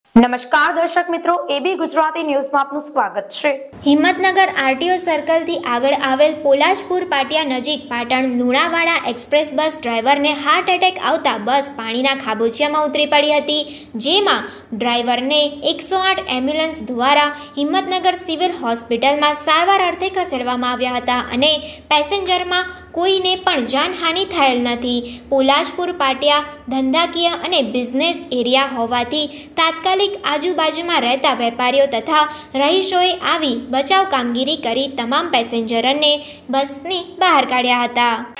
નમસ્કાર દર્શક મિત્રો, એબી ગુજરાતી ન્યૂઝમાં આપનું સ્વાગત છે। હિંમતનગર આરટીઓ સર્કલથી આગળ આવેલ પોલાજપુર પાટિયા નજીક પાટણ લુણાવાડા એક્સપ્રેસ બસ ડ્રાઈવરને હાર્ટ એટેક આવતા બસ પાણીના ખાબોચિયામાં ઉતરી પડી હતી, જેમાં ડ્રાઈવરને 108 એમ્બ્યુલન્સ દ્વારા હિંમતનગર સિવિલ હોસ્પિટલમાં સારવાર અર્થે ખસેડવામાં આવ્યા હતા અને પેસેન્જરમાં કોઈને પણ જાનહાનિ થયેલ નથી। પોલાજપુર પાટિયા ધંધાકીય અને બિઝનેસ એરિયા હોવાથી તાત્કાલિક આજુબાજુમાં રહેતા વેપારીઓ તથા રહીશોએ આવી બચાવ કામગીરી કરી તમામ પેસેન્જરોને બસની બહાર કાઢ્યા હતા।